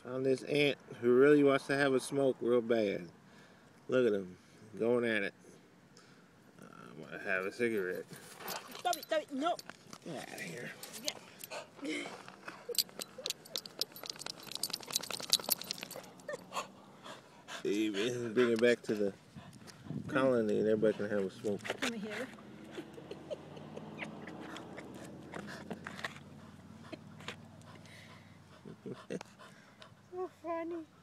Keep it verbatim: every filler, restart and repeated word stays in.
Found this ant who really wants to have a smoke real bad. Look at him going at it. Uh, I'm gonna have a cigarette. Stop it, stop it, no. Get out of here. Yeah. See, bring it back to the colony and everybody can have a smoke. Come here. So funny.